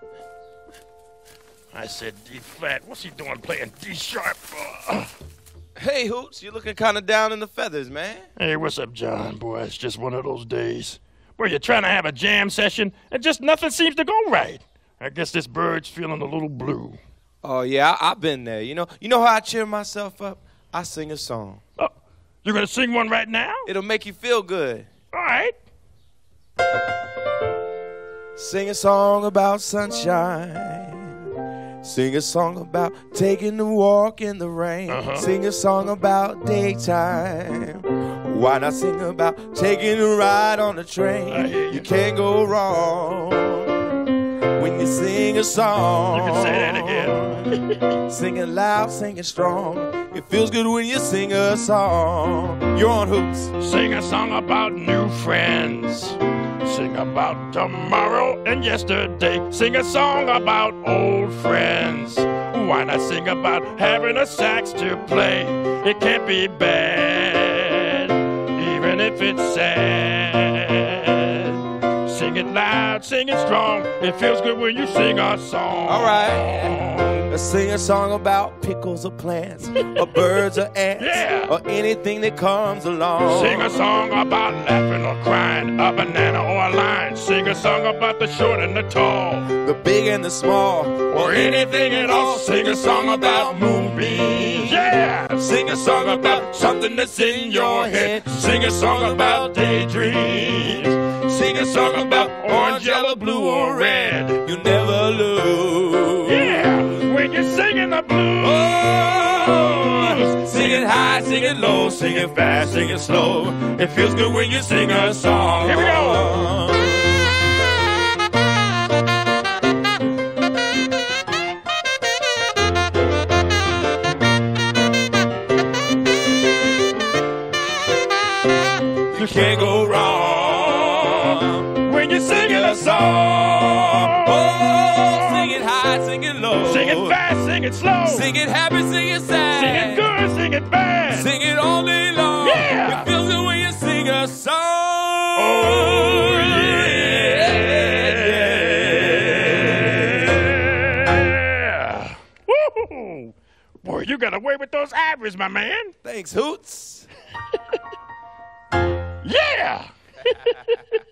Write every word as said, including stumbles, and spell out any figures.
I said D flat. What's he doing playing D sharp? Uh, Hey, Hoots, you looking kind of down in the feathers, man. Hey, what's up, John? Boy, it's just one of those days where you're trying to have a jam session and just nothing seems to go right. I guess this bird's feeling a little blue. Oh, yeah, I, I've been there. You know, you know how I cheer myself up? I sing a song. Oh, you're going to sing one right now? It'll make you feel good. All right. Sing a song about sunshine. Sing a song about taking a walk in the rain. Uh-huh. Sing a song about daytime. Why not sing about taking a ride on the train? I hear you. You can't go wrong when you sing a song. You can say that again. Sing it loud, sing it strong. It feels good when you sing a song. You're on Hoops. Sing a song about new friends. Sing about tomorrow and yesterday. Sing a song about old friends. Why not sing about having a sax to play? It can't be bad, even if it's sad. Sing it loud, sing it strong. It feels good when you sing a song. All right. Let's sing a song about pickles or plants, or birds or ants, Yeah. or anything that comes along. Sing a song about laughing or crying, a banana or a lion. Sing a song about the short and the tall, The big and the small, or anything at all. Sing a song about moonbeams. Yeah. Sing a song about something that's in your head. Sing a song about daydreams. Sing a song about orange, yellow, blue, or red. you never lose. Yeah. When you're singing the blues. Oh, Sing it high, sing it low, sing it fast, sing it slow. It feels good when you sing a song. Here we go. You can't go wrong When you're singing a song. Oh, sing it high, sing it low. Sing it fast, sing it slow. Sing it happy, sing it sad. Sing it good, sing it bad. Sing it all day long. Yeah. It feels good when you sing a song. Oh, yeah. Woo-hoo. Boy, you got away with those ivories, my man. Thanks, Hoots. Yeah.